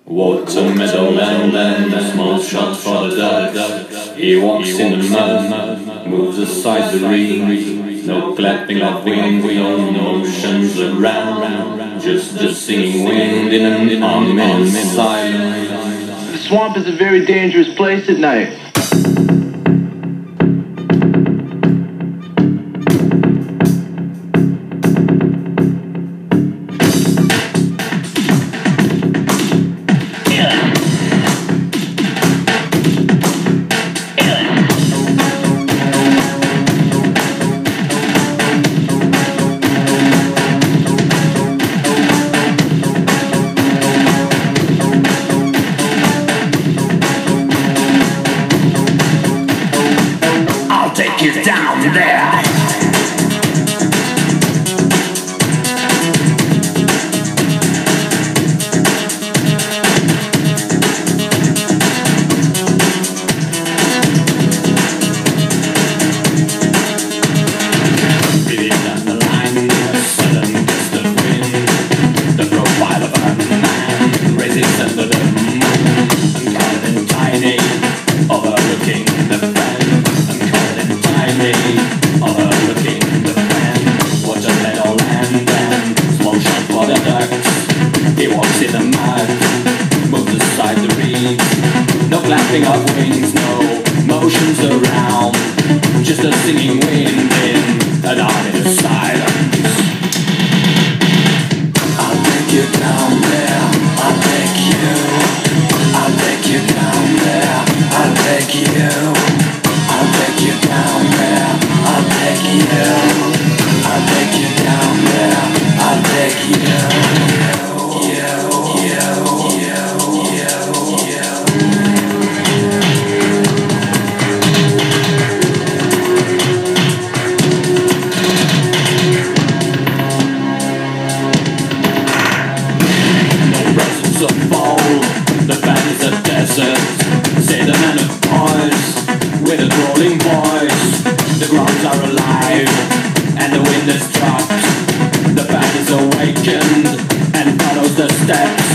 Water, meadow, land, small shot for the ducks. He walks in the mud, moves aside the reed. No clapping of wings, no motions around. Just the singing wind in an immense silence. The swamp is a very dangerous place at night. Take you down there. Breathing down the line, a sudden gust of wind. The profile of a man raises under the moon, uncovered and tiny, overlooking the fan. Overlooking the fan, water, meadow, land, and small shot for the ducks. He walks in the mud, moves aside the reeds. No clapping of wings, no motions around. Just a singing wind in an ominous silence. I'll take you down there, I'll take you. I'll take you down there, I'll take you. I'll take you down there, I'll take you. I'll take you down there, I'll take you. No presence of fall, the fan is a desert. Say the man of boys, with a crawling voice. The grounds are alive, and the wind has dropped. The band is awakened, and follows the steps.